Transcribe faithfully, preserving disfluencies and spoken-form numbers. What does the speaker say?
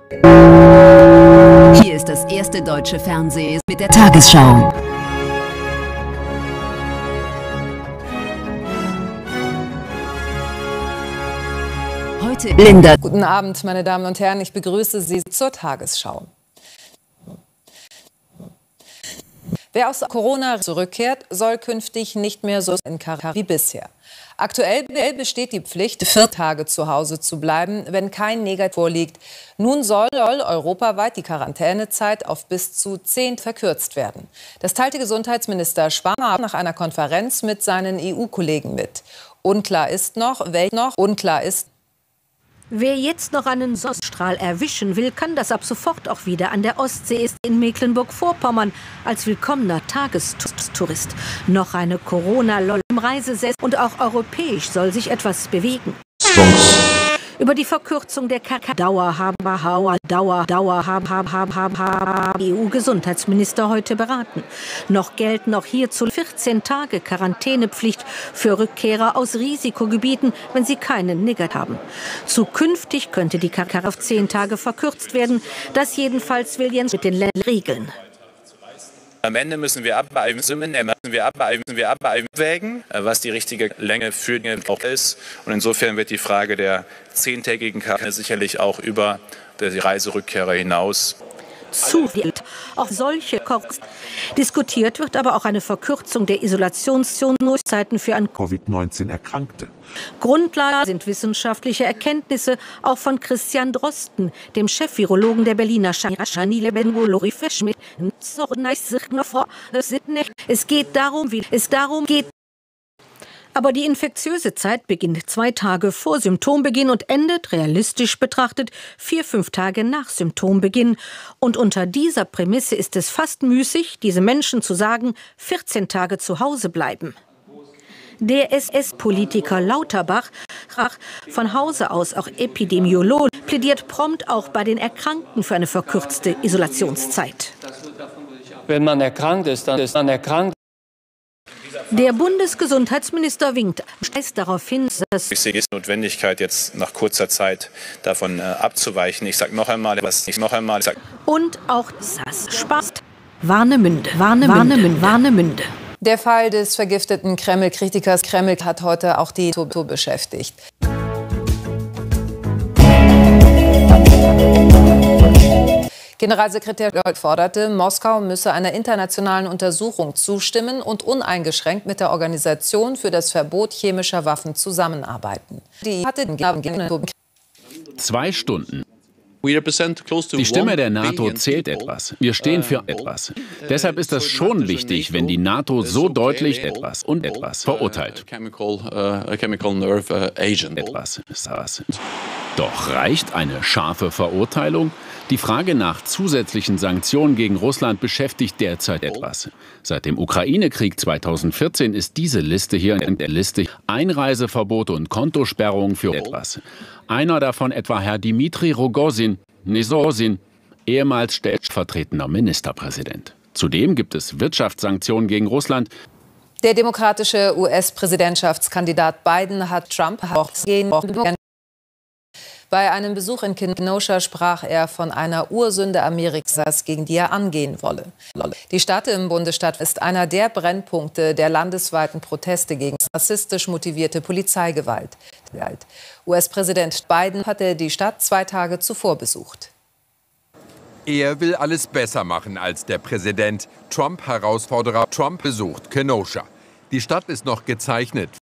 Hier ist das erste deutsche Fernsehen mit der Tagesschau. Heute Linda. Guten Abend, meine Damen und Herren. Ich begrüße Sie zur Tagesschau. Wer aus Corona zurückkehrt, soll künftig nicht mehr so in Quarantäne wie bisher. Aktuell besteht die Pflicht, vier Tage zu Hause zu bleiben, wenn kein Negativ vorliegt. Nun soll europaweit die Quarantänezeit auf bis zu zehn verkürzt werden. Das teilte Gesundheitsminister Spahn nach einer Konferenz mit seinen E U-Kollegen mit. Unklar ist noch, welch noch unklar ist. Wer jetzt noch einen Sonnenstrahl erwischen will, kann das ab sofort auch wieder an der Ostsee ist in Mecklenburg-Vorpommern als willkommener Tagestourist. Noch eine Corona-Lolle im Reisesessel und auch europäisch soll sich etwas bewegen. Songs. Über die Verkürzung der K K Dauer haben Dauer Dauer Dauer haben haben haben haben E U-Gesundheitsminister heute beraten. Noch gelten auch hierzu vierzehn Tage Quarantänepflicht für Rückkehrer aus Risikogebieten, wenn sie keinen Negativ haben. Zukünftig könnte die K K auf zehn Tage verkürzt werden. Das jedenfalls will Jens mit den Ländern regeln. Am Ende müssen wir abwägen, müssen wir abwägen, müssen wir abwägen, was die richtige Länge für die auch ist. Und insofern wird die Frage der zehntägigen Quarantäne sicherlich auch über die Reiserückkehrer hinaus. Zu wild. Auch solche Kosten. Diskutiert wird aber auch eine Verkürzung der Isolationszeiten für an Covid neunzehn Erkrankte. Grundlage sind wissenschaftliche Erkenntnisse, auch von Christian Drosten, dem Chef-Virologen der Berliner Chanile Benvolorifeschmidt. Es geht darum, wie es darum geht. Aber die infektiöse Zeit beginnt zwei Tage vor Symptombeginn und endet, realistisch betrachtet, vier, fünf Tage nach Symptombeginn. Und unter dieser Prämisse ist es fast müßig, diese Menschen zu sagen, vierzehn Tage zu Hause bleiben. Der S S-Politiker Lauterbach, von Hause aus auch Epidemiologe, plädiert prompt auch bei den Erkrankten für eine verkürzte Isolationszeit. Wenn man erkrankt ist, dann ist man erkrankt. Der Bundesgesundheitsminister winkt, weist darauf hin, dass ich sehe die Notwendigkeit, jetzt nach kurzer Zeit davon äh, abzuweichen. Ich sage noch einmal, was ich noch einmal sage. Und auch das Spaß. Warnemünde, Warnemünde, Warnemünde, Warnemünde. Der Fall des vergifteten Kreml-Kritikers Kreml hat heute auch die T O B beschäftigt. Generalsekretär Scholz forderte, Moskau müsse einer internationalen Untersuchung zustimmen und uneingeschränkt mit der Organisation für das Verbot chemischer Waffen zusammenarbeiten. Die hatte Zwei Stunden. Die Stimme der NATO zählt etwas. Wir stehen für etwas. Deshalb ist es schon wichtig, wenn die NATO so deutlich etwas und etwas verurteilt. Etwas. Doch reicht eine scharfe Verurteilung? Die Frage nach zusätzlichen Sanktionen gegen Russland beschäftigt derzeit etwas. Seit dem Ukraine-Krieg zweitausendvierzehn ist diese Liste hier in der Liste Einreiseverbote und Kontosperrungen für etwas. Einer davon etwa Herr Dmitri Rogozin, Nesosin, ehemals stellvertretender Ministerpräsident. Zudem gibt es Wirtschaftssanktionen gegen Russland. Der demokratische U S-Präsidentschaftskandidat Biden hat Trump auch gehen. Bei einem Besuch in Kenosha sprach er von einer Ursünde Amerikas, gegen die er angehen wolle. Die Stadt im Bundesstaat ist einer der Brennpunkte der landesweiten Proteste gegen rassistisch motivierte Polizeigewalt. U S-Präsident Biden hatte die Stadt zwei Tage zuvor besucht. Er will alles besser machen als der Präsident. Trump-Herausforderer Trump besucht Kenosha. Die Stadt ist noch gezeichnet